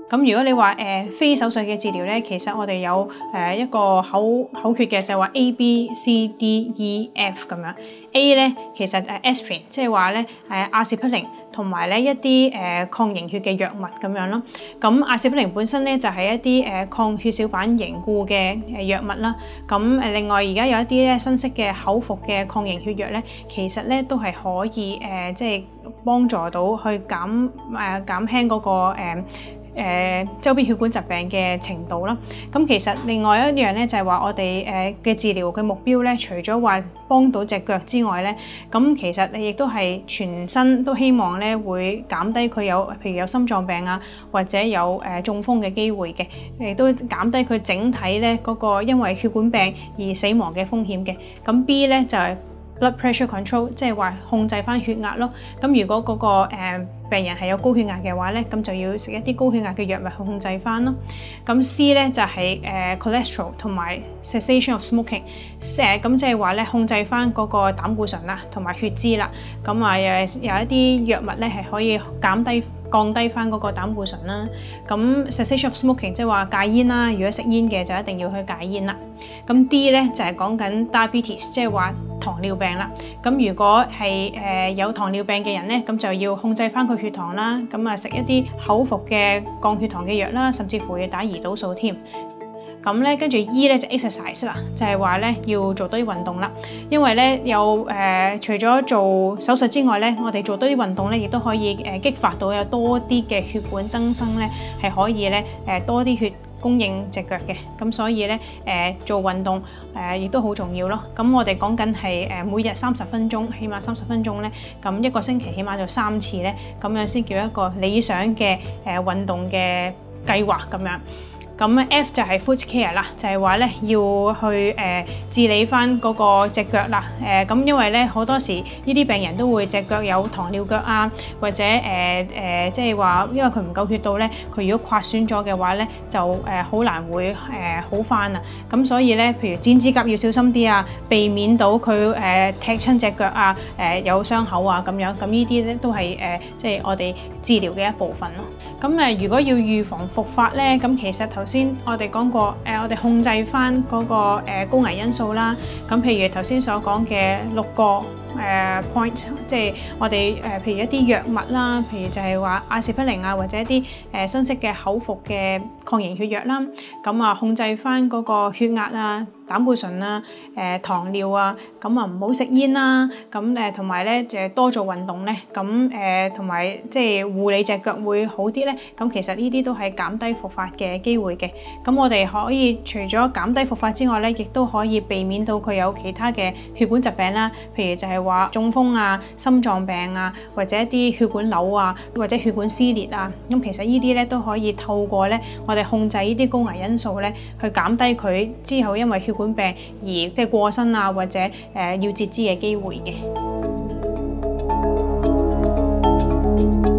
咁如果你話非手術嘅治療咧，其實我哋有一個口訣嘅，就係話 A、B、C、D、E、F 咁樣。A 咧其實aspirin， 即係話咧阿士匹靈同埋咧一啲抗凝血嘅藥物咁樣咯。咁阿士匹靈本身咧就係一啲抗血小板凝固嘅藥物啦。咁另外而家有一啲咧新式嘅口服嘅抗凝血藥咧，其實咧都係可以即係幫助到去減輕嗰個周邊血管疾病嘅程度啦。咁其實另外一樣咧就係話我哋嘅治療嘅目標咧，除咗話幫到隻腳之外咧，咁其實亦都係全身都希望咧會減低佢有譬如有心臟病啊，或者有中風嘅機會嘅，亦都減低佢整體咧嗰個因為血管病而死亡嘅風險嘅。咁 B 咧就係blood pressure control， 即係話控制翻血壓咯。咁如果嗰個病人係有高血壓嘅話咧，咁就要食一啲高血壓嘅藥物去控制翻咯。咁 C 咧就係cholesterol 同埋 cessation of smoking， 咁即係話咧控制翻嗰個膽固醇啦，同埋血脂啦。咁有一啲藥物咧係可以降低翻嗰個膽固醇啦。咁 cessation of smoking 即係話戒煙啦，如果食煙嘅就一定要去戒煙啦。咁 D 咧就係講緊 diabetes， 即係話糖尿病啦。咁如果係有糖尿病嘅人咧，咁就要控制翻佢血糖啦。咁食一啲口服嘅降血糖嘅藥啦，甚至乎要打胰島素添。咁咧跟住 E 咧就 exercise 啦，就係話咧要做多啲運動啦。因為咧有除咗做手術之外咧，我哋做多啲運動咧，亦都可以激發到有多啲嘅血管增生咧，係可以咧多啲血供應隻腳嘅。咁所以咧做運動亦都好重要咯。咁我哋講緊係每日30分鐘，起碼30分鐘咧，咁一個星期起碼就3次咧，咁樣先叫一個理想嘅運動嘅計劃咁樣。咁 F 就係 foot care 啦，就係話咧要去治理翻嗰個隻腳啦。咁因為咧好多時呢啲病人都會隻腳有糖尿腳啊，或者即係話因為佢唔夠血到咧，佢如果刮損咗嘅話咧，就好難會好翻啊。咁所以咧，譬如剪指甲要小心啲啊，避免到佢踢親隻腳啊，有傷口啊咁樣。咁呢啲咧都係即係我哋治療嘅一部分咯。咁如果要預防復發咧，咁其實頭先我哋講過，我哋控制翻嗰個高危因素啦。咁譬如頭先所講嘅6個point， 即係我哋譬如一啲藥物啦，譬如就係話阿士匹靈啊，或者一啲新式嘅口服嘅抗凝血藥啦。咁控制翻嗰個血壓啊、膽固醇啊、糖尿啊，咁唔好食煙啦。咁同埋咧多做運動咧，咁同埋即係護理隻腳會好啲咧。咁其實呢啲都係減低復發嘅機會嘅。咁我哋可以除咗減低復發之外咧，亦都可以避免到佢有其他嘅血管疾病啦。譬如就係話中風啊、心臟病啊，或者一啲血管瘤啊，或者血管撕裂啊。咁其實呢啲咧都可以透過咧我哋控制呢啲高危因素咧，去減低佢之後因為血管病而即係過身啊，或者要截肢嘅機會嘅。